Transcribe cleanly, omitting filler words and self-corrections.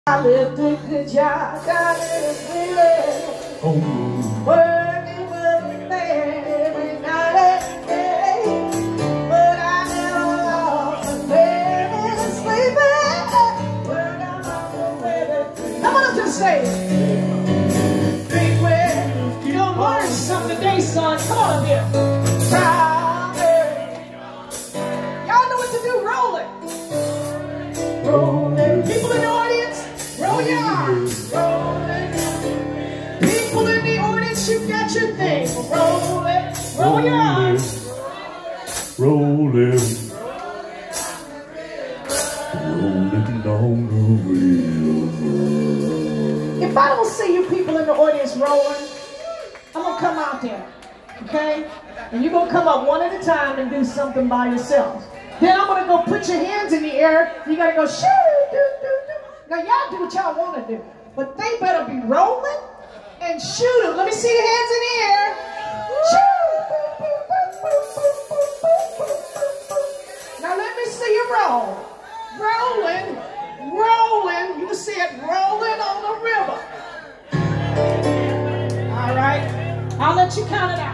I lived a good job down in the village. Working every night and day. But I never lost a day sleeping. Working on the way. Come on up to the stage. Big way. You don't learn something today, son. Come on up here. Y'all know what to do. Roll it. Roll it. People in the audience. Roll your arms, roll it. People in the audience, you got your thing. Roll it, roll your arms. Roll it. Roll it down the river. If I don't see you people in the audience rolling, I'm going to come out there, okay? And you're going to come up one at a time and do something by yourselves. Then I'm going to go put your hands in the air. You got to go shoo, do, do, do. Now, y'all do what y'all want to do, but they better be rolling and shooting. Let me see the hands in the air. Shoot. Now, let me see you roll. Rolling, rolling. You can see it rolling on the river. All right. I'll let you count it out.